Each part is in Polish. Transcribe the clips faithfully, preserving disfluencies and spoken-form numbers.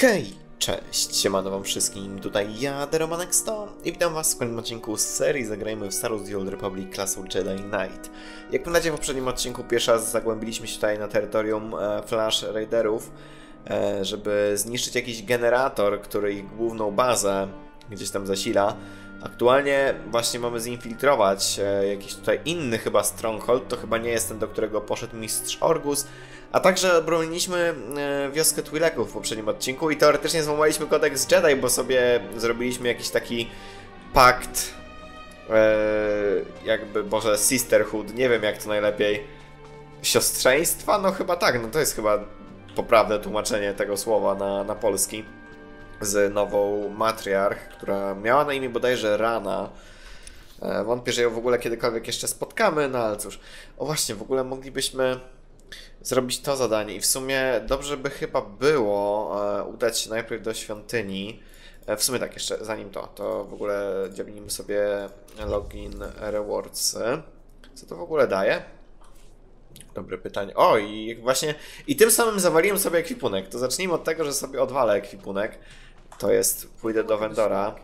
Hej, cześć, siemano wam wszystkim, tutaj ja, TheRomanXto i witam was w kolejnym odcinku z serii Zagrajmy w Star Wars The Old Republic Class of Jedi Knight. Jak pamiętacie, w poprzednim odcinku pierwszy raz zagłębiliśmy się tutaj na terytorium e, Flash Raiderów, e, żeby zniszczyć jakiś generator, który ich główną bazę gdzieś tam zasila. Aktualnie właśnie mamy zinfiltrować e, jakiś tutaj inny chyba stronghold, to chyba nie jest ten, do którego poszedł mistrz Orgus. A także broniliśmy e, wioskę Twi'leków w poprzednim odcinku i teoretycznie złamaliśmy kodeks Jedi, bo sobie zrobiliśmy jakiś taki pakt, e, jakby, Boże, sisterhood, nie wiem jak to najlepiej, siostrzeństwa? No chyba tak, no to jest chyba poprawne tłumaczenie tego słowa na, na polski, z nową matriarch, która miała na imię bodajże Rana. E, wątpię, że ją w ogóle kiedykolwiek jeszcze spotkamy, no ale cóż. O właśnie, w ogóle moglibyśmy zrobić to zadanie i w sumie dobrze by chyba było e, udać się najpierw do świątyni. E, w sumie tak, jeszcze zanim to, to w ogóle dziabnijmy sobie login rewards. Co to w ogóle daje? Dobre pytanie. O, i właśnie i tym samym zawaliłem sobie ekwipunek. To zacznijmy od tego, że sobie odwalę ekwipunek. To jest, pójdę do vendora,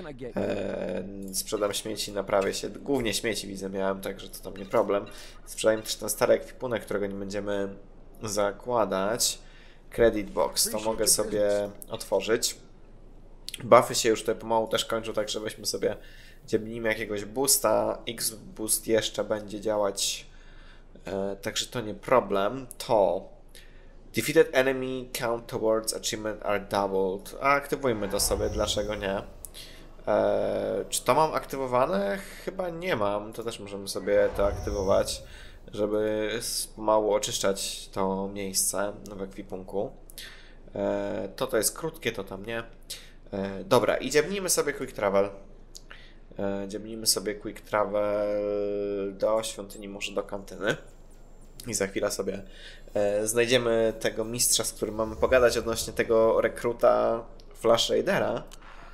e, sprzedam śmieci, naprawię się. Głównie śmieci widzę miałem, także to tam nie problem. Sprzedajmy też ten stary ekwipunek, którego nie będziemy zakładać. Credit box, to mogę sobie otworzyć. Buffy się już tutaj pomału też kończą, także weźmy sobie, dziebnijmy jakiegoś boosta. X-boost jeszcze będzie działać, e, także to nie problem. To defeated enemy count towards achievement are doubled. A aktywujmy to sobie, dlaczego nie? Eee, czy to mam aktywowane? Chyba nie mam. To też możemy sobie to aktywować, żeby mało oczyszczać to miejsce w ekwipunku. Eee, to to jest krótkie, to tam nie. Eee, dobra, i dziabnijmy sobie quick travel. Eee, dziabnijmy sobie quick travel do świątyni, może do kantyny. I za chwilę sobie e, znajdziemy tego mistrza, z którym mamy pogadać odnośnie tego rekruta Flash Raidera.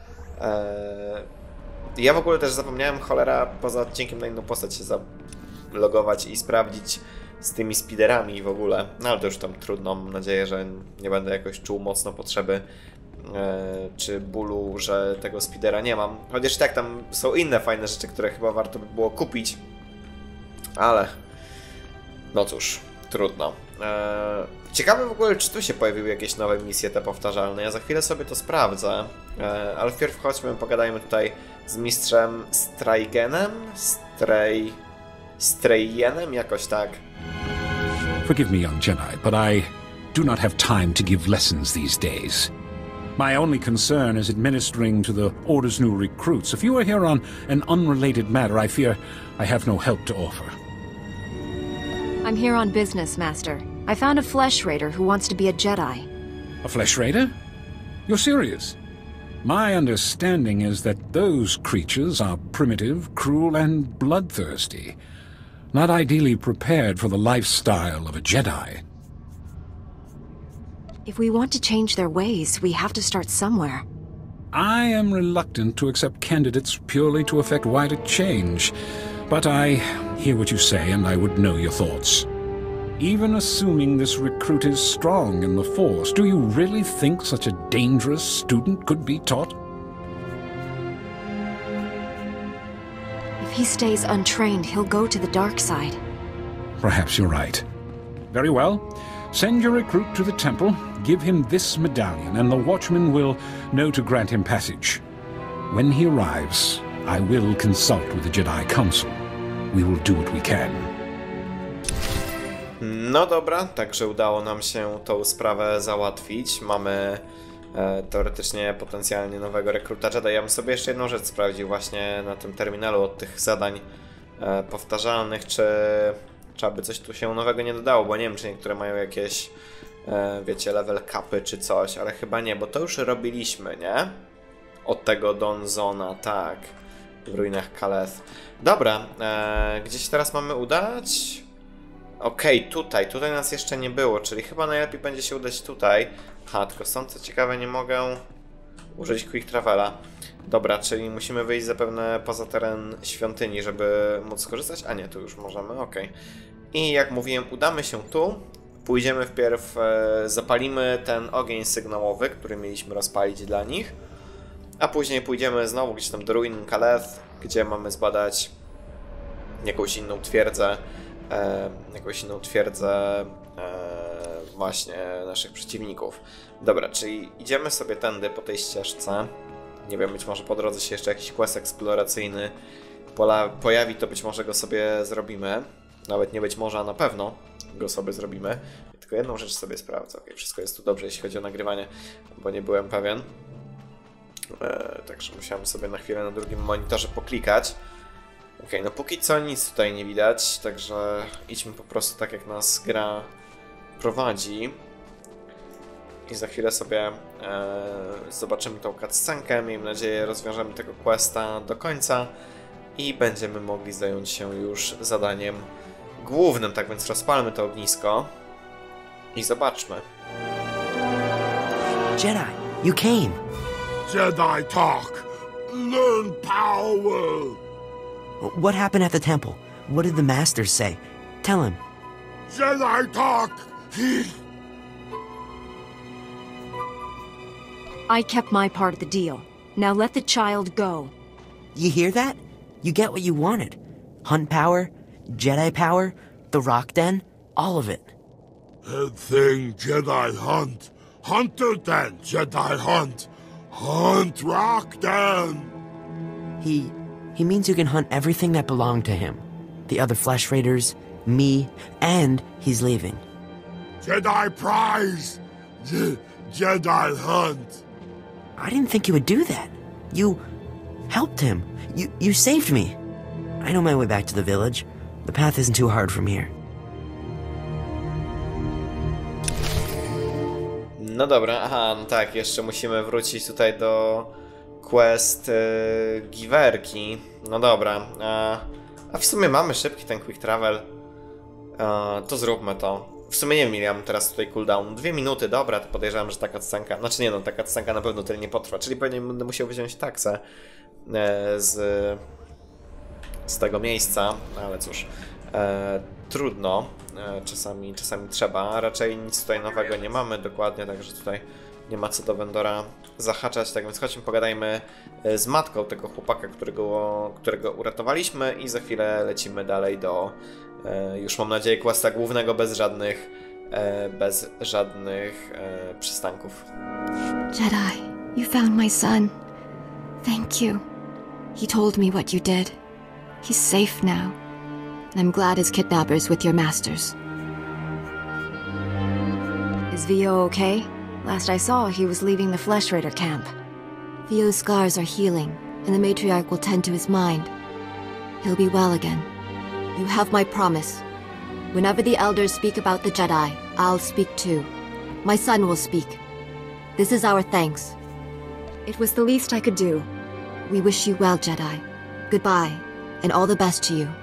E, ja w ogóle też zapomniałem, cholera, poza odcinkiem na inną postać się zalogować i sprawdzić z tymi speederami w ogóle. No ale to już tam trudno, mam nadzieję, że nie będę jakoś czuł mocno potrzeby e, czy bólu, że tego speedera nie mam. Chociaż i tak tam są inne fajne rzeczy, które chyba warto by było kupić. Ale no cóż, trudno. Eee, ciekawe w ogóle, czy tu się pojawiły jakieś nowe misje te powtarzalne. Ja za chwilę sobie to sprawdzę. Eee, ale wpierw chodźmy, pogadajmy tutaj z mistrzem Straygenem? Stray... Straygenem? Jakoś tak. Forgive me, young Jedi, but I do not have time to give lessons these days. My only concern is administering to the Order's new recruits. If you are here on an unrelated matter, I fear I have no help to offer. I'm here on business, Master. I found a Flesh Raider who wants to be a Jedi. A Flesh Raider? You're serious? My understanding is that those creatures are primitive, cruel, and bloodthirsty. Not ideally prepared for the lifestyle of a Jedi. If we want to change their ways, we have to start somewhere. I am reluctant to accept candidates purely to effect wider change. But I hear what you say, and I would know your thoughts. Even assuming this recruit is strong in the Force, do you really think such a dangerous student could be taught? If he stays untrained, he'll go to the dark side. Perhaps you're right. Very well. Send your recruit to the temple, give him this medallion, and the watchman will know to grant him passage. When he arrives, I will consult with the Jedi Council. We will do what we can. No dobra, także udało nam się tą sprawę załatwić. Mamy e, teoretycznie potencjalnie nowego rekruta Jedi. Ja bym sobie jeszcze jedną rzecz sprawdził właśnie na tym terminalu od tych zadań e, powtarzalnych, czy, czy aby coś tu się nowego nie dodało, bo nie wiem, czy niektóre mają jakieś, e, wiecie, level capy czy coś, ale chyba nie, bo to już robiliśmy, nie? Od tego Donzona, tak. W ruinach Kaleth. Dobra, e, gdzieś teraz mamy udać? Okej, okay, tutaj, tutaj nas jeszcze nie było, czyli chyba najlepiej będzie się udać tutaj. Ha, tylko stąd co ciekawe nie mogę użyć Quick Travela. Dobra, czyli musimy wyjść zapewne poza teren świątyni, żeby móc skorzystać. A nie, tu już możemy, okej. Okay. I jak mówiłem, udamy się tu. pójdziemy wpierw, e, zapalimy ten ogień sygnałowy, który mieliśmy rozpalić dla nich, a później pójdziemy znowu gdzieś tam do ruin Kaleth, gdzie mamy zbadać jakąś inną twierdzę, e, jakąś inną twierdzę e, właśnie naszych przeciwników. Dobra, czyli idziemy sobie tędy po tej ścieżce. Nie wiem, być może po drodze się jeszcze jakiś quest eksploracyjny pola pojawi, to być może go sobie zrobimy. Nawet nie być może, a na pewno go sobie zrobimy. Tylko jedną rzecz sobie sprawdzę. Ok, wszystko jest tu dobrze, jeśli chodzi o nagrywanie, bo nie byłem pewien. E, także musiałem sobie na chwilę na drugim monitorze poklikać. Ok, no póki co nic tutaj nie widać, także idźmy po prostu tak, jak nas gra prowadzi. I za chwilę sobie e, zobaczymy tą cutscenkę. Miejmy nadzieję, rozwiążemy tego questa do końca i będziemy mogli zająć się już zadaniem głównym. Tak więc rozpalmy to ognisko i zobaczmy. Jedi, you came. Jedi talk. Learn power. What happened at the temple? What did the masters say? Tell him. Jedi talk. He... I kept my part of the deal. Now let the child go. You hear that? You get what you wanted. Hunt power, Jedi power, the rock den, all of it. Head thing Jedi hunt. Hunter den Jedi hunt. Hunt rock den. He... he means you can hunt everything that belonged to him. The other Flesh Raiders, me, and he's leaving. Jedi prize. Je Jedi hunt. I didn't think you would do that. You helped him. You you saved me. I know my way back to the village. The path isn't too hard from here. No dobra, aha, no tak, jeszcze musimy wrócić tutaj do quest yy, giwerki. No dobra, a, a w sumie mamy szybki ten quick travel. A, to zróbmy to. W sumie nie wiem, ile ja mam teraz tutaj cooldown. Dwie minuty, dobra, to podejrzewam, że taka cutscenka... Znaczy nie no, taka cutscenka na pewno tyle nie potrwa. Czyli pewnie będę musiał wziąć taksę e, z, z tego miejsca, ale cóż, e, trudno. E, czasami, czasami trzeba. Raczej nic tutaj nowego nie mamy dokładnie, także tutaj nie ma co do vendora zahaczać. Tak więc chodźmy, pogadajmy z matką tego chłopaka, którego, którego uratowaliśmy i za chwilę lecimy dalej do... Już mam nadzieję questa głównego bez żadnych, bez żadnych przystanków. Jedi, you found my son. Thank you. He told me what you did. He's safe now. And I'm glad his kidnapper's with your masters. Is Vio okay? Last I saw, he was leaving the Flesh Raider camp. Vio's scars are healing, and the matriarch will tend to his mind. He'll be well again. You have my promise. Whenever the elders speak about the Jedi, I'll speak too. My son will speak. This is our thanks. It was the least I could do. We wish you well, Jedi. Goodbye, and all the best to you.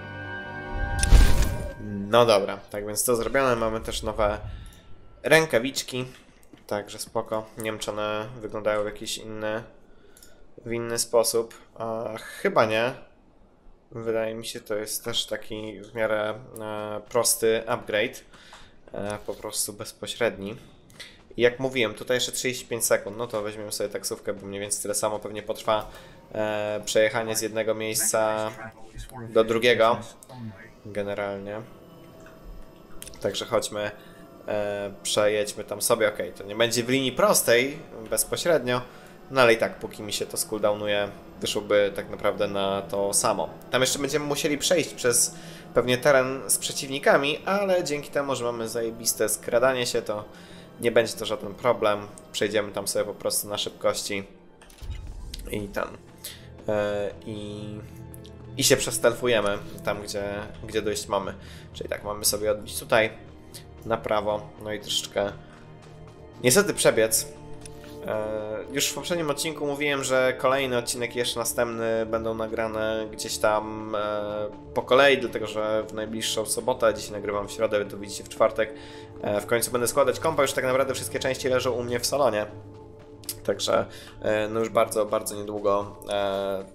No dobra, tak więc to zrobione. Mamy też nowe rękawiczki. Także spoko. Nie wiem, czy one wyglądają w jakiś inny, w inny sposób. A, chyba nie. Wydaje mi się, to jest też taki w miarę e, prosty upgrade, e, po prostu bezpośredni. I jak mówiłem, tutaj jeszcze trzydzieści pięć sekund, no to weźmiemy sobie taksówkę, bo mniej więcej tyle samo pewnie potrwa e, przejechanie z jednego miejsca do drugiego, generalnie. Także chodźmy, e, przejedźmy tam sobie, ok, to nie będzie w linii prostej, bezpośrednio, no ale i tak, póki mi się to cooldownuje, wyszłoby tak naprawdę na to samo. Tam jeszcze będziemy musieli przejść przez pewnie teren z przeciwnikami, ale dzięki temu, że mamy zajebiste skradanie się, to nie będzie to żaden problem. Przejdziemy tam sobie po prostu na szybkości i ten. Yy, i, I się przestelfujemy tam, gdzie, gdzie dojść mamy. Czyli tak, mamy sobie odbić tutaj na prawo, no i troszeczkę niestety przebiec. Już w poprzednim odcinku mówiłem, że kolejny odcinek i jeszcze następny będą nagrane gdzieś tam po kolei, dlatego że w najbliższą sobotę, dzisiaj nagrywam w środę, wy to widzicie w czwartek, w końcu będę składać kompa, już tak naprawdę wszystkie części leżą u mnie w salonie. Także no już bardzo, bardzo niedługo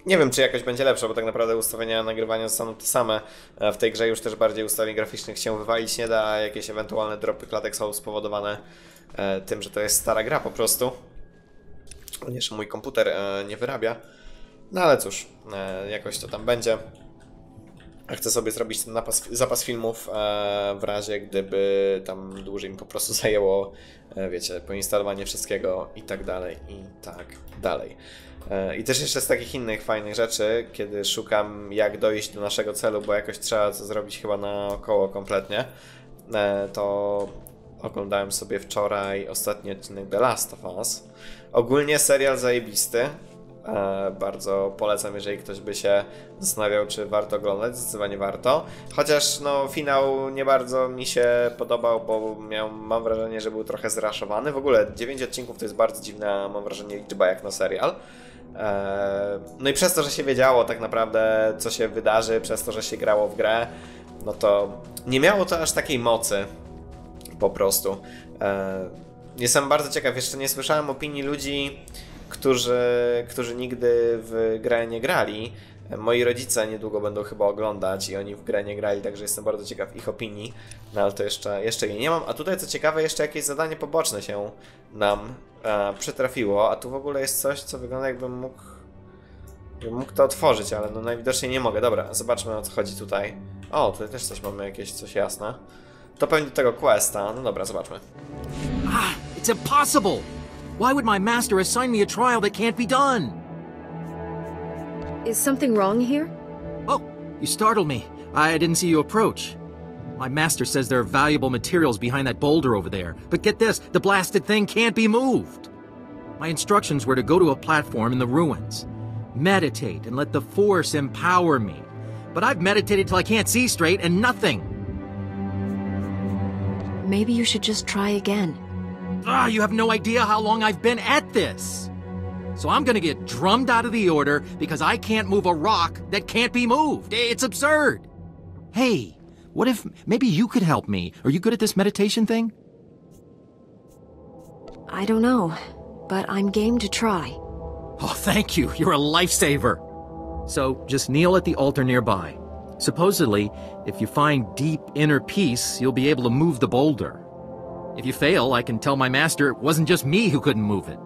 Nie wiem, czy jakoś będzie lepsza, bo tak naprawdę ustawienia nagrywania zostaną te same. W tej grze już też bardziej ustawień graficznych się wywalić nie da, a jakieś ewentualne dropy klatek są spowodowane tym, że to jest stara gra po prostu. Ponieważ mój komputer nie wyrabia. No ale cóż, jakoś to tam będzie. Chcę sobie zrobić ten napas, zapas filmów w razie, gdyby tam dłużej mi po prostu zajęło, wiecie, poinstalowanie wszystkiego i tak dalej, i tak dalej. I też jeszcze z takich innych fajnych rzeczy, kiedy szukam jak dojść do naszego celu, bo jakoś trzeba to zrobić chyba naokoło kompletnie, to oglądałem sobie wczoraj ostatni odcinek The Last of Us. Ogólnie serial zajebisty. E, bardzo polecam, jeżeli ktoś by się zastanawiał, czy warto oglądać, zdecydowanie warto. Chociaż no finał nie bardzo mi się podobał, bo miał, mam wrażenie, że był trochę zraszowany. W ogóle dziewięć odcinków to jest bardzo dziwna, mam wrażenie, liczba jak na serial. E, no i przez to, że się wiedziało tak naprawdę, co się wydarzy, przez to, że się grało w grę, no to nie miało to aż takiej mocy po prostu. E, jestem bardzo ciekaw, jeszcze nie słyszałem opinii ludzi, Którzy, którzy nigdy w grę nie grali. Moi rodzice niedługo będą chyba oglądać i oni w grę nie grali, także jestem bardzo ciekaw ich opinii, no ale to jeszcze, jeszcze jej nie mam. A tutaj co ciekawe, jeszcze jakieś zadanie poboczne się nam e, przytrafiło, a tu w ogóle jest coś, co wygląda jakbym mógł, jakbym mógł to otworzyć, ale no najwidoczniej nie mogę. Dobra, zobaczmy, o co chodzi tutaj. O, tutaj też coś mamy, jakieś coś jasne. To pewnie do tego questa, no dobra, zobaczmy. Ah, it's impossible! Why would my master assign me a trial that can't be done? Is something wrong here? Oh, you startled me. I didn't see you approach. My master says there are valuable materials behind that boulder over there. But get this, the blasted thing can't be moved. My instructions were to go to a platform in the ruins. Meditate and let the Force empower me. But I've meditated till I can't see straight and nothing. Maybe you should just try again. Ah, you have no idea how long I've been at this. So I'm gonna get drummed out of the order because I can't move a rock that can't be moved. It's absurd. Hey, what if maybe you could help me? Are you good at this meditation thing? I don't know, but I'm game to try. Oh, thank you. You're a lifesaver. So just kneel at the altar nearby. Supposedly, if you find deep inner peace, you'll be able to move the boulder. If you fail, I can tell my master it wasn't just me who couldn't move it.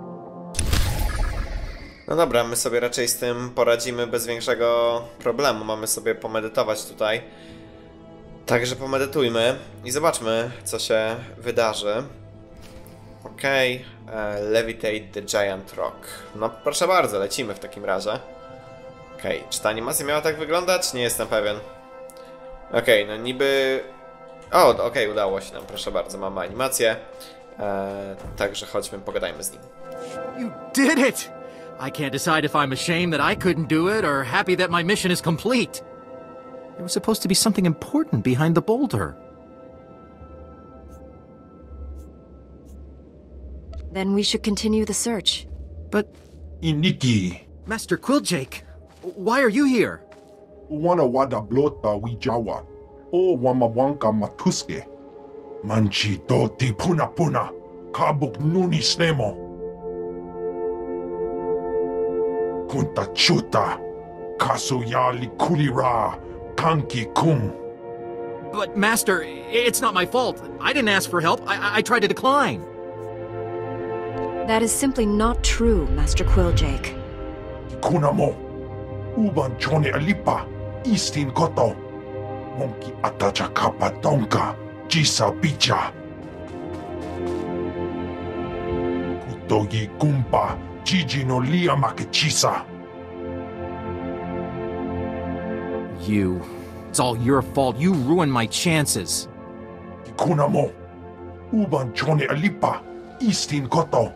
No dobra, my sobie raczej z tym poradzimy bez większego problemu. Mamy sobie pomedytować tutaj. Także pomedytujmy i zobaczmy, co się wydarzy. Okej, okay. Levitate the Giant Rock. No proszę bardzo, lecimy w takim razie. Okej, okay. Czy ta animacja miała tak wyglądać? Nie jestem pewien. Okej, okay, no niby... O, okej, okay, udało się nam, proszę bardzo, mamy animację. Eee, także chodźmy, pogadajmy z nim. You did it! I can't decide if I'm ashamed that I couldn't do it or happy that my mission is complete. There was supposed to be something important behind the boulder. Then we should continue the search. But... Iniki. Master Quilljake, why are you here? Wana wada blota wijawa. O wamawanka matuske. Manchi doti puna puna. Kabuk nuni snemo. Kunta chuta. Kasuyali kulira. Kanki kum. But, Master, it's not my fault. I didn't ask for help. I, I tried to decline. That is simply not true, Master Quilljake. Kunamo. Uban chone alipa. Istin koto. Monki atacha kapa tonka. Jisa bicha. Kutogi kumpa. Jiji no lia makechisa. You. It's all your fault. You ruined my chances. Kunamo. Uban chone alipa. Istin koto.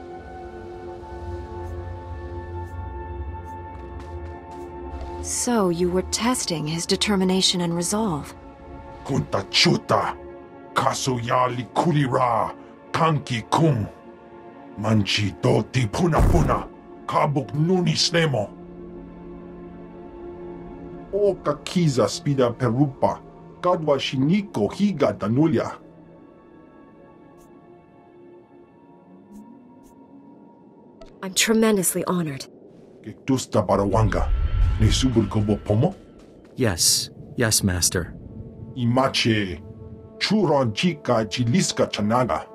So you were testing his determination and resolve. Kunta chuta. Kasuyali kulira. Kanki kum. Manchi doti puna puna. Kabuk nuni snemo. O kakiza spida perupa. Gadwa shiniko higa danulia. I'm tremendously honored. Gektusta barawanga. Ne subur kobo pomo? Yes, yes, Master. Imache. Churon chika chiliska chanaga.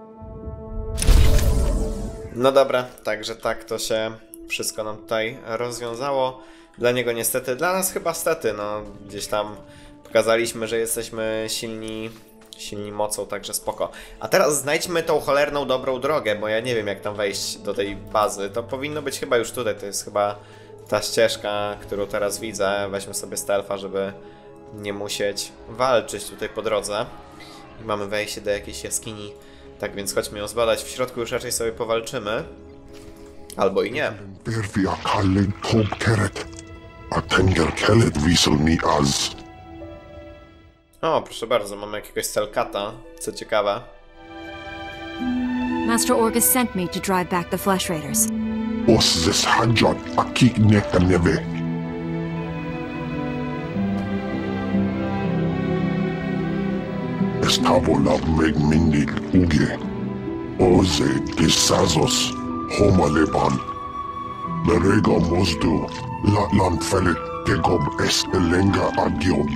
No dobra, także tak to się wszystko nam tutaj rozwiązało. Dla niego niestety, dla nas chyba stety, no gdzieś tam pokazaliśmy, że jesteśmy silni, silni mocą, także spoko. A teraz znajdźmy tą cholerną dobrą drogę, bo ja nie wiem jak tam wejść do tej bazy. To powinno być chyba już tutaj, to jest chyba ta ścieżka, którą teraz widzę. Weźmy sobie stealtha, żeby nie musieć walczyć tutaj po drodze. I mamy wejście do jakiejś jaskini. Tak więc chodźmy ją zbadać. W środku już raczej sobie powalczymy. Albo i nie. Pervia kallen Tob Keret. Atenger Kellet wiesel mi az. O, proszę bardzo, mamy jakiegoś Selkata, co ciekawe. Master Orgus sent me to drive back the Flesh Raiders. Os zes hadjad akik neka neve. Estavo la meg mindig uge. Oze desazos homaleban. Merega mosdu latlan felet tegob es elenga agiob.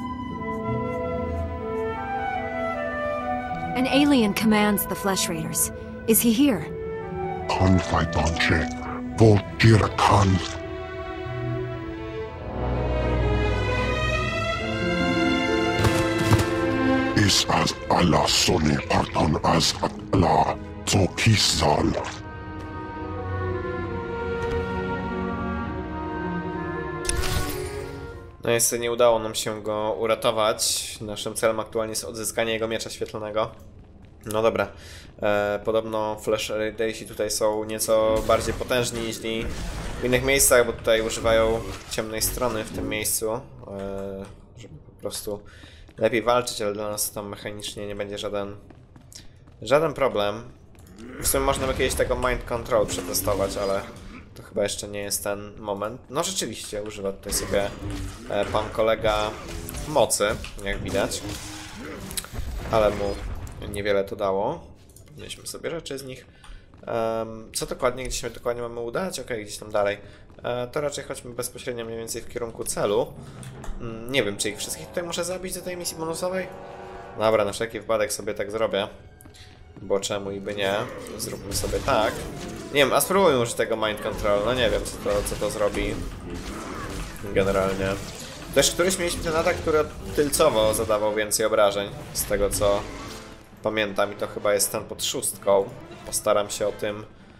An alien commands the Flesh Raiders. Is he here? Kan faitanche. Vol gira kan. Is as Allah sone parton as Allah. So kisal. No niestety nie udało nam się go uratować. Naszym celem aktualnie jest odzyskanie jego miecza świetlnego. No dobra. E, podobno Flesh Raidersi tutaj są nieco bardziej potężni niż w innych miejscach, bo tutaj używają ciemnej strony w tym miejscu, e, żeby po prostu lepiej walczyć, ale dla nas tam mechanicznie nie będzie żaden żaden problem. W sumie można by kiedyś tego Mind Control przetestować, ale to chyba jeszcze nie jest ten moment. No rzeczywiście, używa tutaj sobie e, pan kolega mocy, jak widać. Ale mu niewiele to dało. Podnieśmy sobie rzeczy z nich. Um, co dokładnie, gdzieś my dokładnie mamy udać? Ok, gdzieś tam dalej. E, to raczej chodźmy bezpośrednio mniej więcej w kierunku celu. Mm, nie wiem, czy ich wszystkich tutaj muszę zabić do tej misji bonusowej? Dobra, na wszelki wypadek sobie tak zrobię. Bo czemu i by nie? Zróbmy sobie tak. Nie wiem, a spróbujmy już tego Mind Control. No nie wiem, co to, co to zrobi. Generalnie. Też któryś mieliśmy ten atak, który tylcowo zadawał więcej obrażeń. Z tego co pamiętam. I to chyba jest ten pod szóstką. Postaram się o tym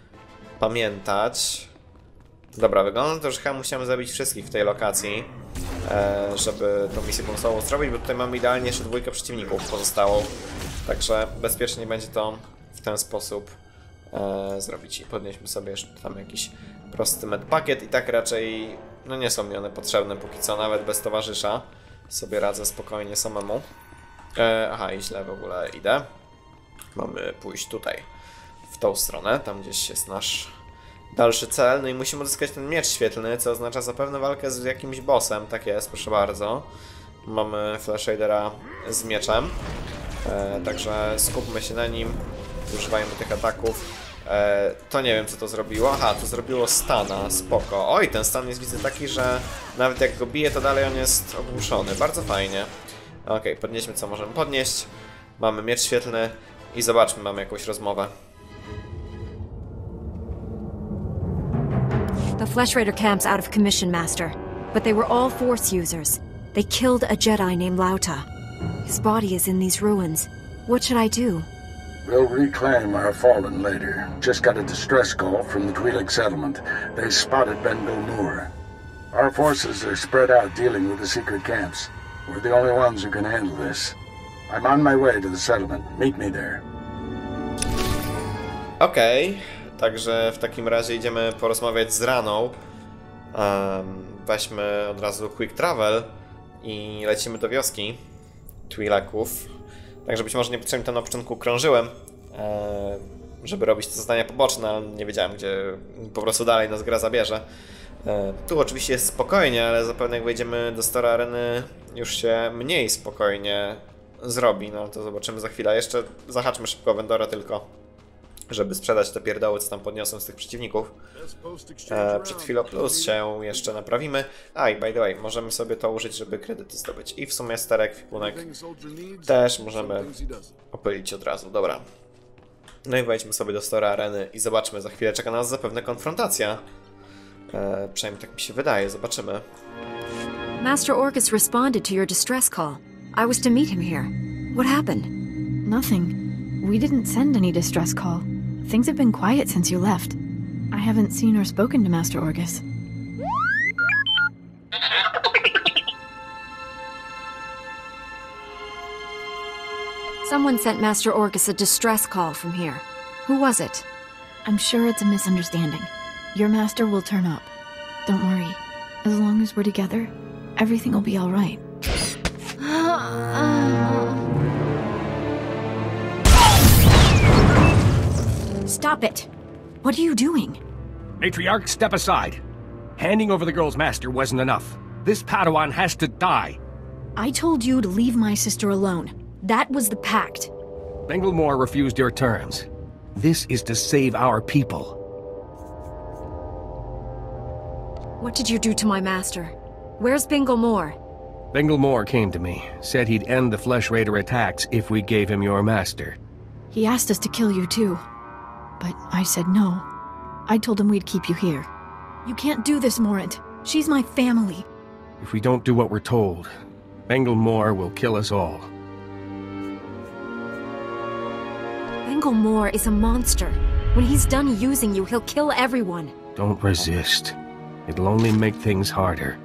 pamiętać. Dobra, wygląda na to, że chyba musiałem zabić wszystkich w tej lokacji, e, żeby tą misję bonusową zrobić, bo tutaj mamy idealnie jeszcze dwójkę przeciwników pozostałą. Także bezpiecznie będzie to w ten sposób e, zrobić. I podnieśmy sobie jeszcze tam jakiś prosty medpakiet i tak raczej no nie są mi one potrzebne póki co, nawet bez towarzysza sobie radzę spokojnie samemu. E, aha, i źle w ogóle idę. Mamy pójść tutaj, w tą stronę, tam gdzieś jest nasz dalszy cel. No i musimy uzyskać ten miecz świetlny, co oznacza zapewne walkę z jakimś bossem. Tak jest, proszę bardzo. Mamy Flesh Raidera z mieczem. E, także skupmy się na nim. Używajmy tych ataków. E, to nie wiem, co to zrobiło. Aha, to zrobiło stana. Spoko. Oj, ten stan jest, widzę, taki, że nawet jak go bije, to dalej on jest ogłuszony. Bardzo fajnie. Okej, okay, podnieśmy co możemy podnieść. Mamy miecz świetlny i zobaczmy, mamy jakąś rozmowę. The Flesh Raider camp's out of commission, Master. But they were all Force users. They killed a Jedi named Lauta. His body is in these ruins. What should I do? We'll reclaim our fallen later. Just got a distress call from the Twi'lek settlement. They spotted Ben Gulmur. Our forces are spread out dealing with the secret camps. We're the only ones who can handle this. I'm on my way to the settlement. Meet me there. Okej, okay. Także w takim razie idziemy porozmawiać z Raną. Um, weźmy od razu quick travel i lecimy do wioski Twi'leków. Także być może niepotrzebnie tam na początku krążyłem, e, żeby robić te zadania poboczne, ale nie wiedziałem, gdzie po prostu dalej nas gra zabierze. E, tu oczywiście jest spokojnie, ale zapewne jak wejdziemy do Stora Areny, już się mniej spokojnie zrobi. No to zobaczymy za chwilę. Jeszcze zahaczmy szybko Vendora tylko, żeby sprzedać te pierdoły, co tam podniosłem z tych przeciwników. E, przed chwilą plus się jeszcze naprawimy. A i by the way, możemy sobie to użyć, żeby kredyty zdobyć. I w sumie stary ekwipunek też możemy opylić od razu. Dobra. No i wejdźmy sobie do Story Areny i zobaczmy. Za chwilę czeka nas zapewne konfrontacja. E, przynajmniej tak mi się wydaje. Zobaczymy. Master Orcus responded to your distress call. I was to meet him here. What happened? Nothing. We didn't send any distress call. Things have been quiet since you left. I haven't seen or spoken to Master Orcus. Someone sent Master Orcus a distress call from here. Who was it? I'm sure it's a misunderstanding. Your master will turn up. Don't worry. As long as we're together, everything will be all right. Stop it! What are you doing? Matriarch, step aside. Handing over the girl's master wasn't enough. This Padawan has to die. I told you to leave my sister alone. That was the pact. Bengilmore refused your terms. This is to save our people. What did you do to my master? Where's Bengilmore? Bengilmore came to me, said he'd end the Flesh Raider attacks if we gave him your master. He asked us to kill you too. But I said no. I told him we'd keep you here. You can't do this, Morant. She's my family. If we don't do what we're told, Bengilmore will kill us all. Bengilmore is a monster. When he's done using you, he'll kill everyone. Don't resist. It'll only make things harder.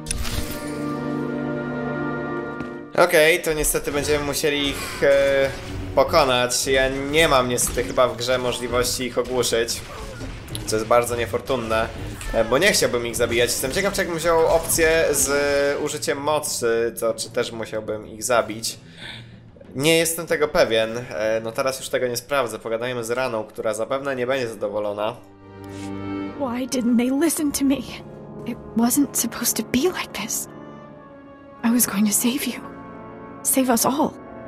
Okej, okay, to niestety będziemy musieli ich e, pokonać. Ja nie mam niestety chyba w grze możliwości ich ogłuszyć, co jest bardzo niefortunne, e, bo nie chciałbym ich zabijać. Jestem ciekaw, czy jakbym wziął opcję z użyciem mocy, to czy też musiałbym ich zabić. Nie jestem tego pewien, e, no teraz już tego nie sprawdzę. Pogadajmy z Raną, która zapewne nie będzie zadowolona. Why didn't they listen to me? It wasn't supposed to be like this. I was going to save you. Save us all.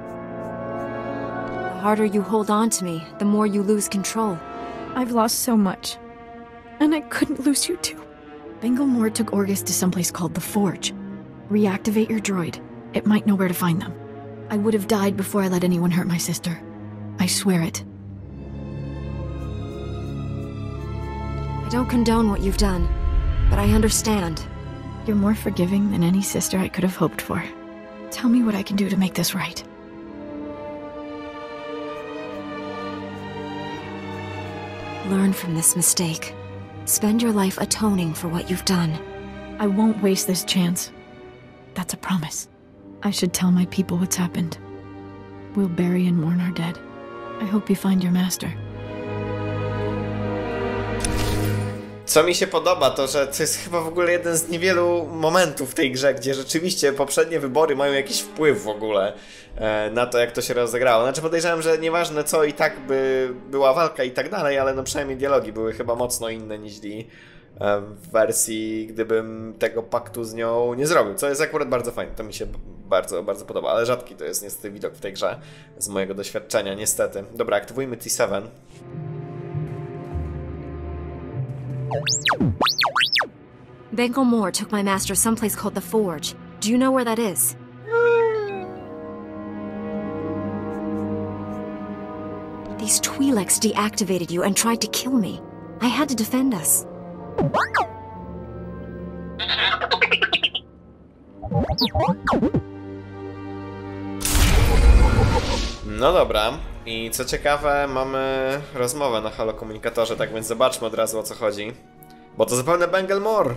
The harder you hold on to me, the more you lose control. I've lost so much. And I couldn't lose you too. Bengilmore took Orcus to someplace called the Forge. Reactivate your droid. It might know where to find them. I would have died before I let anyone hurt my sister. I swear it. I don't condone what you've done, but I understand. You're more forgiving than any sister I could have hoped for. Tell me what I can do to make this right. Learn from this mistake. Spend your life atoning for what you've done. I won't waste this chance. That's a promise. I should tell my people what's happened. We'll bury and mourn our dead. I hope you find your master. Co mi się podoba, to że to jest chyba w ogóle jeden z niewielu momentów w tej grze, gdzie rzeczywiście poprzednie wybory mają jakiś wpływ w ogóle e, na to, jak to się rozegrało. Znaczy podejrzewam, że nieważne co, i tak by była walka i tak dalej, ale no przynajmniej dialogi były chyba mocno inne niż e, w wersji, gdybym tego paktu z nią nie zrobił, co jest akurat bardzo fajne, to mi się bardzo, bardzo podoba, ale rzadki to jest niestety widok w tej grze z mojego doświadczenia, niestety. Dobra, aktywujmy T siedem. Bengilmore took my master someplace called the Forge. Do you know where that is? These Twi'leks deactivated you and tried to kill me. I had to defend us. No dobra. I co ciekawe, mamy rozmowę na holokomunikatorze, tak więc zobaczmy od razu, o co chodzi. Bo to zapewne Bengilmore.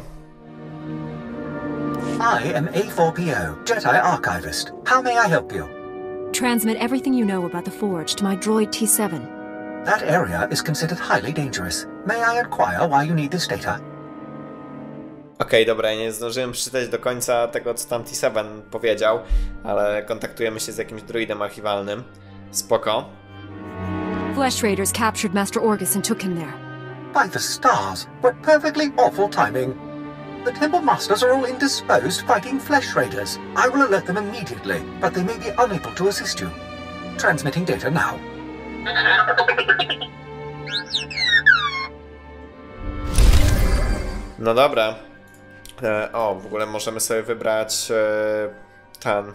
I am A four P O, Jedi Archivist. How may I help you? Transmit everything you know about the Forge to my droid T seven. That area is considered highly dangerous. May I inquire why you need this data? Okej, okay, dobra, ja nie zdążyłem przeczytać do końca tego, co tam T siedem powiedział, ale kontaktujemy się z jakimś droidem archiwalnym. Spoko. Flesh Raiders captured Master Orcus and took him there. By the stars, what perfectly awful timing. The Temple Masters are all indisposed fighting Flesh Raiders. I will alert them immediately, but they may be unable to assist you. Transmitting data now. No dobra. E, o, w ogóle możemy sobie wybrać e, ten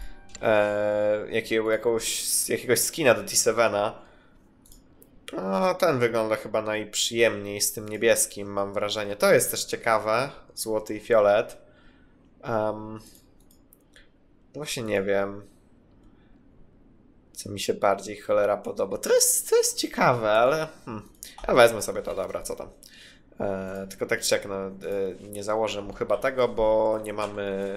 e, jakiego, jakąś, jakiegoś skina do T siedem. No, ten wygląda chyba najprzyjemniej z tym niebieskim, mam wrażenie. To jest też ciekawe. Złoty i fiolet. Um, właśnie nie wiem, co mi się bardziej cholera podoba. To jest, to jest ciekawe, ale hmm. ja wezmę sobie to, dobra, co tam. E, tylko tak czy siak, no, e, nie założę mu chyba tego, bo nie mamy...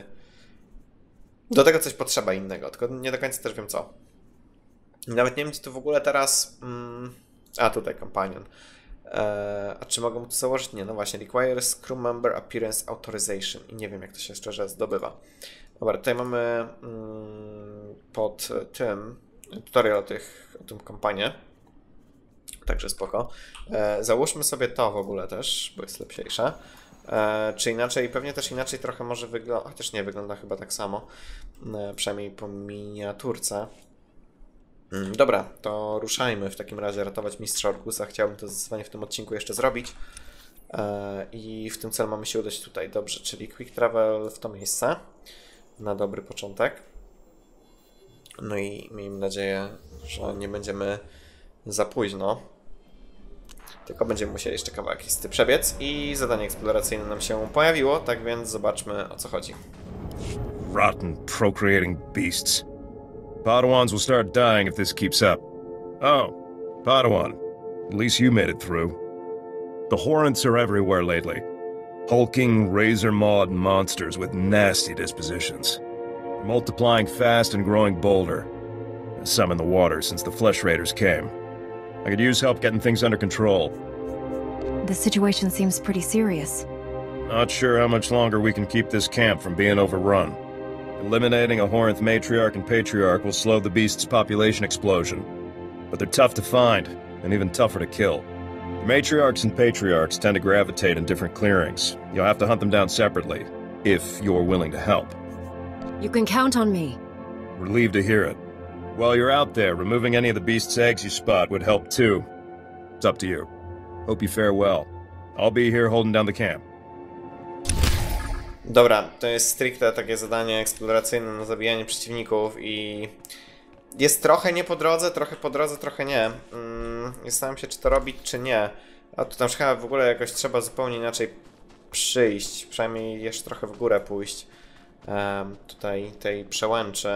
Do tego coś potrzeba innego, tylko nie do końca też wiem co. Nawet nie wiem, czy tu w ogóle teraz... Mm, a, tutaj companion. E, a czy mogę mu tu założyć? Nie, no właśnie. Requires crew member appearance authorization. I nie wiem, jak to się szczerze zdobywa. Dobra, tutaj mamy mm, pod tym tutorial o, tych, o tym kompanie. Także spoko. E, załóżmy sobie to w ogóle też, bo jest lepsiejsze. E, czy inaczej, pewnie też inaczej trochę może wygląda, chociaż nie, wygląda chyba tak samo. E, przynajmniej po miniaturce. Mm, dobra, to ruszajmy w takim razie ratować mistrza Orkusa. Chciałbym to zdecydowanie w tym odcinku jeszcze zrobić. E, I w tym celu mamy się udać tutaj. Dobrze, czyli quick travel w to miejsce. Na dobry początek. No i miejmy nadzieję, że nie będziemy za późno. Tylko będziemy musieli jeszcze kawałek listy przebiec i zadanie eksploracyjne nam się pojawiło, tak więc zobaczmy, o co chodzi. Rotten, procreating beasts. Padawans will start dying if this keeps up. Oh, Padawan. At least you made it through. The Horrents are everywhere lately. Hulking, razor-mawed monsters with nasty dispositions. Multiplying fast and growing bolder. Some in the water since the Flesh Raiders came. I could use help getting things under control. The situation seems pretty serious. Not sure how much longer we can keep this camp from being overrun. Eliminating a Horinth matriarch and patriarch will slow the beast's population explosion. But they're tough to find, and even tougher to kill. The matriarchs and patriarchs tend to gravitate in different clearings. You'll have to hunt them down separately, if you're willing to help. You can count on me. Relieved to hear it. While you're out there, removing any of the beast's eggs you spot would help too. It's up to you. Hope you fare well. I'll be here holding down the camp. Dobra, to jest stricte takie zadanie eksploracyjne na zabijanie przeciwników i jest trochę nie po drodze, trochę po drodze, trochę nie. Mm, zastanawiam się, czy to robić, czy nie. A tu tam chyba w ogóle jakoś trzeba zupełnie inaczej przyjść, przynajmniej jeszcze trochę w górę pójść. Um, tutaj tej przełęczy.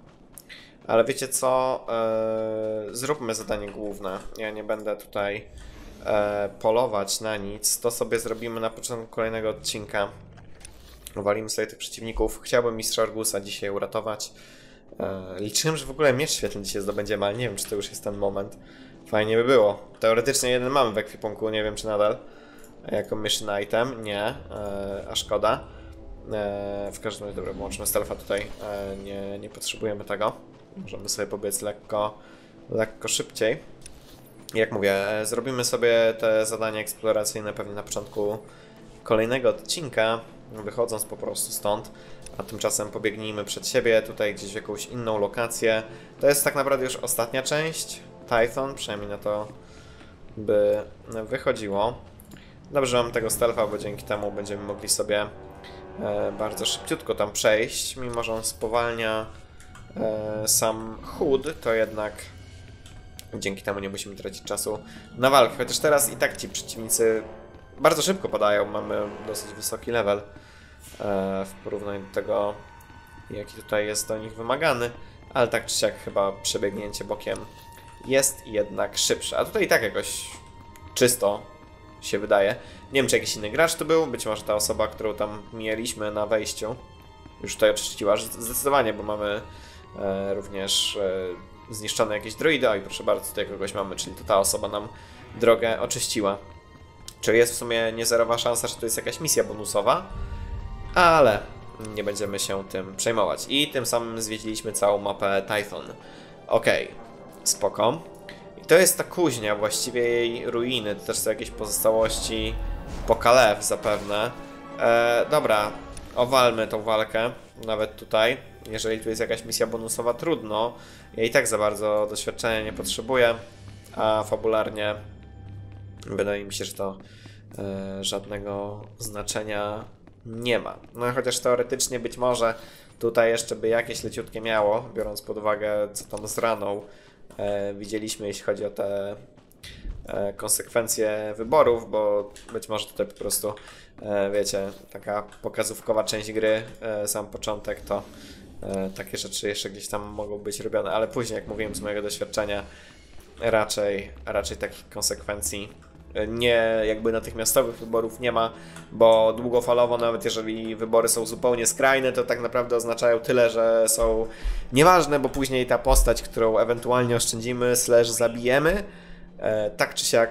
Ale wiecie co? Eee, zróbmy zadanie główne. Ja nie będę tutaj e, polować na nic. To sobie zrobimy na początku kolejnego odcinka. Walimy sobie tych przeciwników. Chciałbym mistrza Orgusa dzisiaj uratować. E, liczyłem, że w ogóle miecz świetlny dzisiaj zdobędziemy, ale nie wiem, czy to już jest ten moment. Fajnie by było. Teoretycznie jeden mamy w ekwipunku, nie wiem czy nadal. Jako mission item. Nie, e, a szkoda. E, w każdym razie, dobra, włączmy stealtha tutaj. E, nie, nie potrzebujemy tego. Możemy sobie pobiec lekko, lekko szybciej. Jak mówię, e, zrobimy sobie te zadania eksploracyjne pewnie na początku kolejnego odcinka, wychodząc po prostu stąd. A tymczasem pobiegnijmy przed siebie, tutaj gdzieś w jakąś inną lokację. To jest tak naprawdę już ostatnia część Tython, przynajmniej na to by wychodziło. Dobrze, że mam tego stealtha, bo dzięki temu będziemy mogli sobie e, bardzo szybciutko tam przejść. Mimo że on spowalnia e, sam chód, to jednak dzięki temu nie musimy tracić czasu na walkę. Chociaż teraz i tak ci przeciwnicy bardzo szybko padają, mamy dosyć wysoki level e, w porównaniu do tego, jaki tutaj jest do nich wymagany. Ale tak czy siak chyba przebiegnięcie bokiem jest jednak szybsze. A tutaj i tak jakoś czysto się wydaje. Nie wiem, czy jakiś inny gracz tu był. Być może ta osoba, którą tam mieliśmy na wejściu, już tutaj oczyściła. Zdecydowanie, bo mamy e, również e, zniszczone jakieś droidy. Oj, proszę bardzo, tutaj kogoś mamy, czyli to ta osoba nam drogę oczyściła. Czyli jest w sumie niezerowa szansa, że to jest jakaś misja bonusowa, ale nie będziemy się tym przejmować. I tym samym zwiedziliśmy całą mapę Tython. Okej, okay. Spoko. I to jest ta kuźnia, właściwie jej ruiny, to też są jakieś pozostałości po Kalew zapewne. E, dobra, owalmy tą walkę, nawet tutaj. Jeżeli tu jest jakaś misja bonusowa, trudno. Ja i tak za bardzo doświadczenia nie potrzebuję, a fabularnie Wydaje mi się, że to e, żadnego znaczenia nie ma. No chociaż teoretycznie być może tutaj jeszcze by jakieś leciutkie miało, biorąc pod uwagę, co tam z raną e, widzieliśmy, jeśli chodzi o te e, konsekwencje wyborów, bo być może tutaj po prostu, e, wiecie, taka pokazówkowa część gry, e, sam początek, to e, takie rzeczy jeszcze gdzieś tam mogą być robione, ale później, jak mówiłem z mojego doświadczenia, raczej, raczej takich konsekwencji nie jakby natychmiastowych wyborów nie ma, bo długofalowo, nawet jeżeli wybory są zupełnie skrajne, to tak naprawdę oznaczają tyle, że są nieważne, bo później ta postać, którą ewentualnie oszczędzimy slash zabijemy, e, tak czy siak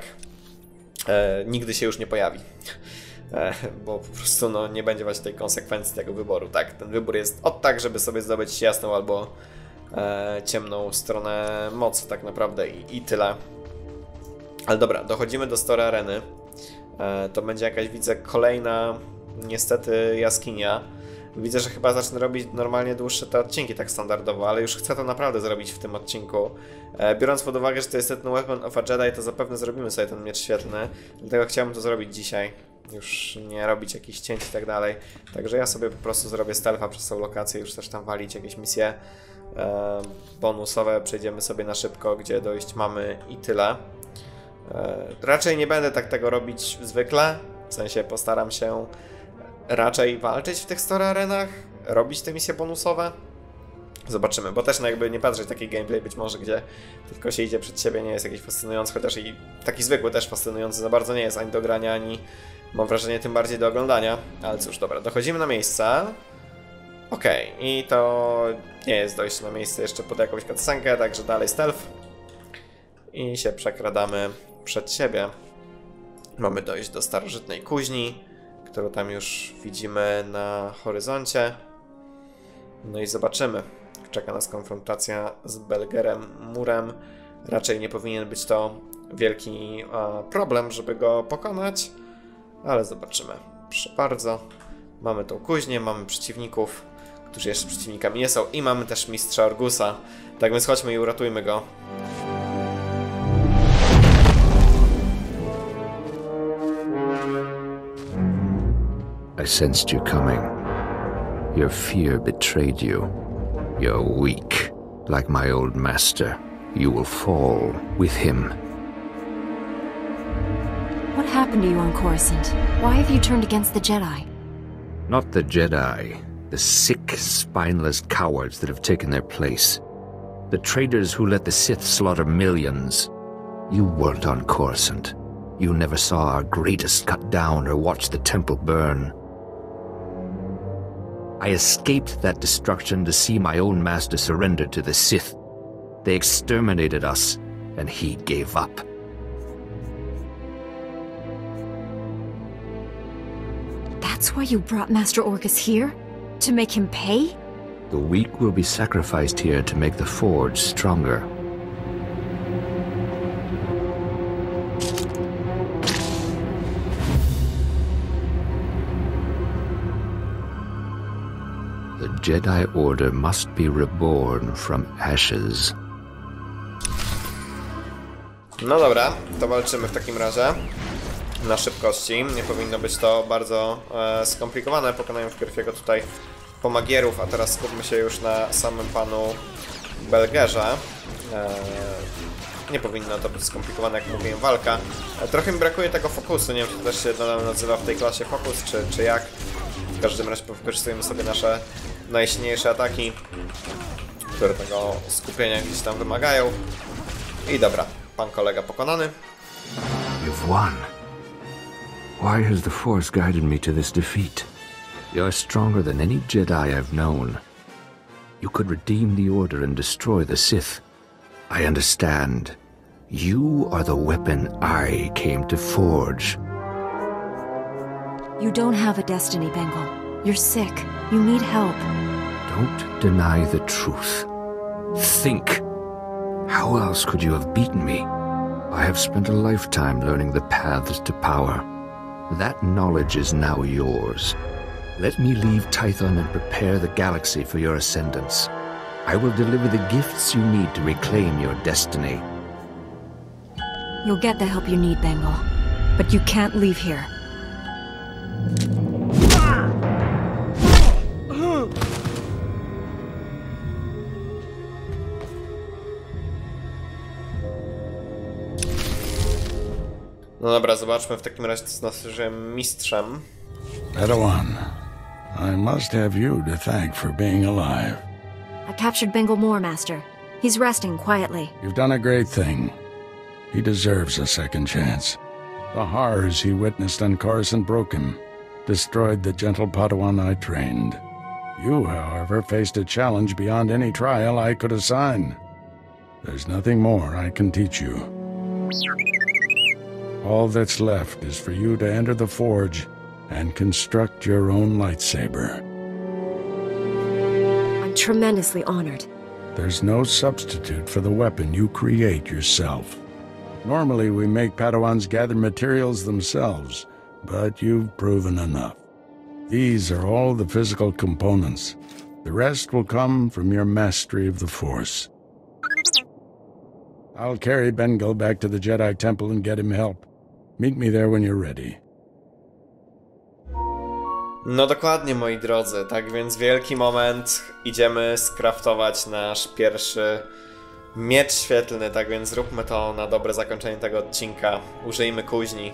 e, nigdy się już nie pojawi. E, bo po prostu no, nie będzie właśnie tej konsekwencji tego wyboru. Tak, ten wybór jest od tak, żeby sobie zdobyć jasną albo e, ciemną stronę mocy tak naprawdę i, i tyle. Ale dobra, dochodzimy do Story Areny. E, to będzie jakaś, widzę, kolejna niestety jaskinia. Widzę, że chyba zacznę robić normalnie dłuższe te odcinki tak standardowo, ale już chcę to naprawdę zrobić w tym odcinku. E, biorąc pod uwagę, że to jest ten Weapon of a Jedi, to zapewne zrobimy sobie ten miecz świetlny. Dlatego chciałbym to zrobić dzisiaj. Już nie robić jakichś cięć i tak dalej. Także ja sobie po prostu zrobię stealtha przez tą lokację, już też tam walić jakieś misje e, bonusowe. Przejdziemy sobie na szybko, gdzie dojść mamy i tyle. Raczej nie będę tak tego robić zwykle, w sensie postaram się raczej walczyć w tych story arenach, robić te misje bonusowe. Zobaczymy, bo też no jakby nie patrzeć taki gameplay być może, gdzie tylko się idzie przed siebie, nie jest jakiś fascynujący, chociaż i taki zwykły też fascynujący za bardzo nie jest ani do grania, ani mam wrażenie tym bardziej do oglądania. Ale cóż, dobra, dochodzimy na miejsce. Okej, okay. I to nie jest dojście na miejsce jeszcze pod jakąś cutscenkę, także dalej stealth. I się przekradamy przed siebie. Mamy dojść do starożytnej kuźni, którą tam już widzimy na horyzoncie. No i zobaczymy. Czeka nas konfrontacja z Belgerem Murem. Raczej nie powinien być to wielki a, problem, żeby go pokonać, ale zobaczymy. Proszę bardzo. Mamy tą kuźnię, mamy przeciwników, którzy jeszcze przeciwnikami nie są, i mamy też mistrza Orgusa. Tak więc chodźmy i uratujmy go. I sensed you coming. Your fear betrayed you. You're weak, like my old master. You will fall with him. What happened to you on Coruscant? Why have you turned against the Jedi? Not the Jedi. The sick, spineless cowards that have taken their place. The traitors who let the Sith slaughter millions. You weren't on Coruscant. You never saw our greatest cut down or watched the temple burn. I escaped that destruction to see my own master surrender to the Sith. They exterminated us, and he gave up. That's why you brought Master Orgus here? To make him pay? The weak will be sacrificed here to make the Forge stronger. The Jedi Order must be reborn from ashes. No dobra, to walczymy w takim razie na szybkości. Nie powinno być to bardzo e, skomplikowane. Pokonajmy wpierw jego tutaj pomagierów, a teraz skupmy się już na samym panu Belgerze. E, nie powinno to być skomplikowane, jak mówiłem, walka. E, trochę mi brakuje tego fokusu, nie wiem, czy to też się nadal nazywa w tej klasie fokus, czy, czy jak. W każdym razie wykorzystujemy sobie nasze najsilniejsze ataki, które tego skupienia gdzieś tam wymagają. I dobra, pan kolega pokonany. You've won. Why has the Force guided me to this defeat? You're stronger than any Jedi I've known. You could redeem the Order and destroy the Sith. I understand. You are the weapon I came to forge. You don't have a destiny, Bengal. You're sick. You need help. Don't deny the truth. Think. How else could you have beaten me? I have spent a lifetime learning the paths to power. That knowledge is now yours. Let me leave Tython and prepare the galaxy for your ascendance. I will deliver the gifts you need to reclaim your destiny. You'll get the help you need, Bengal. but you can't leave here. No dobra, zobaczmy w takim razie, co z naszym mistrzem. Padawan, I must have you to thank for being alive. I captured Bengal Moore, Master. He's resting quietly. You've done a great thing. He deserves a second chance. The horrors he witnessed on Coruscant broke him, destroyed the gentle Padawan I trained. You, however, faced a challenge beyond any trial I could assign. There's nothing more I can teach you. All that's left is for you to enter the forge and construct your own lightsaber. I'm tremendously honored. There's no substitute for the weapon you create yourself. Normally we make Padawans gather materials themselves, but you've proven enough. These are all the physical components. The rest will come from your mastery of the Force. I'll carry Bengal back to the Jedi Temple and get him help. Meet me there when you're ready. No dokładnie, moi drodzy, tak więc wielki moment. Idziemy skraftować nasz pierwszy miecz świetlny, tak więc zróbmy to na dobre zakończenie tego odcinka. Użyjmy kuźni.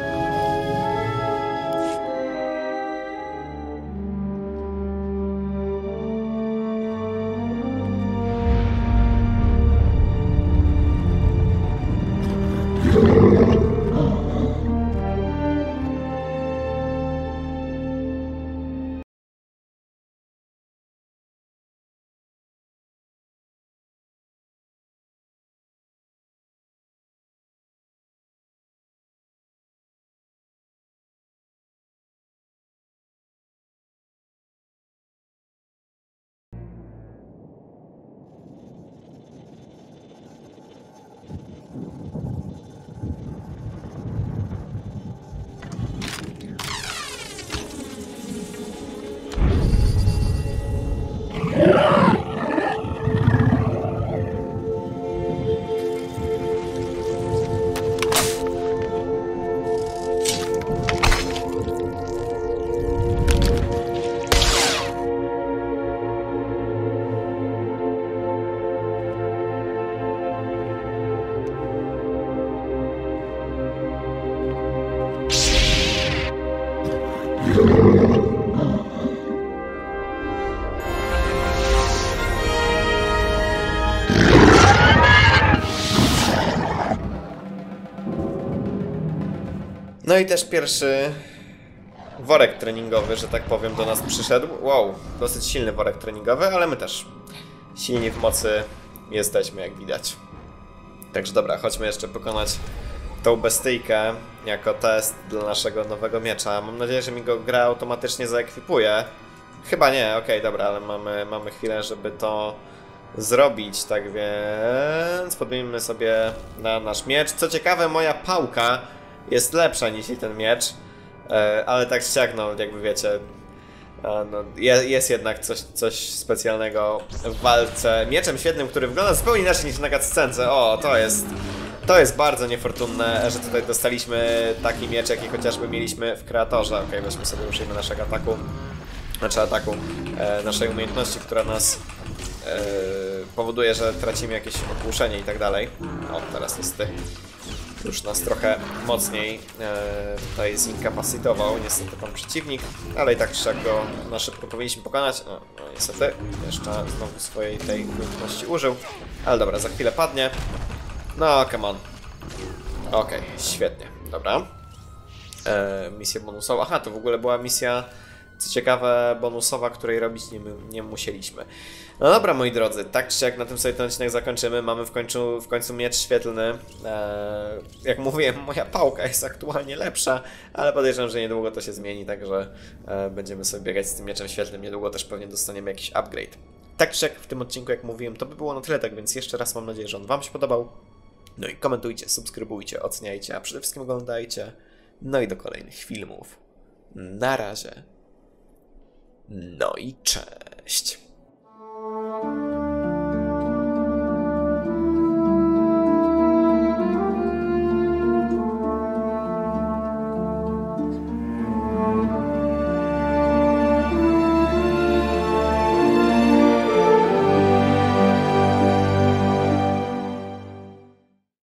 No i też pierwszy worek treningowy, że tak powiem, do nas przyszedł. Wow, dosyć silny worek treningowy, ale my też silni w mocy jesteśmy, jak widać. Także dobra, chodźmy jeszcze pokonać tą bestyjkę jako test dla naszego nowego miecza. Mam nadzieję, że mi go gra automatycznie zaekwipuje. Chyba nie, okej, okay, dobra, ale mamy, mamy chwilę, żeby to zrobić, tak więc podmienimy sobie na nasz miecz. Co ciekawe, moja pałka jest lepsza niż ten miecz, ale tak ściak, no jakby wiecie, no, jest jednak coś, coś specjalnego w walce mieczem świetnym, który wygląda zupełnie inaczej niż na cutscence. O, to jest, to jest bardzo niefortunne, że tutaj dostaliśmy taki miecz, jaki chociażby mieliśmy w Kreatorze. Ok, weźmy sobie, użyjmy naszego ataku, znaczy ataku e, naszej umiejętności, która nas e, powoduje, że tracimy jakieś ogłuszenie i tak dalej. O, teraz niestety już nas trochę mocniej e, tutaj zinkapacitował, niestety pan przeciwnik, ale i tak wszak go na szybko powinniśmy pokonać. No, no niestety, jeszcze znowu swojej tej umiejętności użył, ale dobra, za chwilę padnie. No, come on. Okej, okay, świetnie, dobra. E, misja bonusowa, aha, to w ogóle była misja, co ciekawe, bonusowa, której robić nie, nie musieliśmy. No dobra, moi drodzy, tak czy jak na tym sobie ten odcinek zakończymy. Mamy w końcu, w końcu miecz świetlny. Eee, jak mówiłem, moja pałka jest aktualnie lepsza, ale podejrzewam, że niedługo to się zmieni, także e, będziemy sobie biegać z tym mieczem świetlnym. Niedługo też pewnie dostaniemy jakiś upgrade. Tak czy jak w tym odcinku, jak mówiłem, to by było na tyle, tak więc jeszcze raz mam nadzieję, że on wam się podobał. No i komentujcie, subskrybujcie, oceniajcie, a przede wszystkim oglądajcie. No i do kolejnych filmów. Na razie. No i cześć.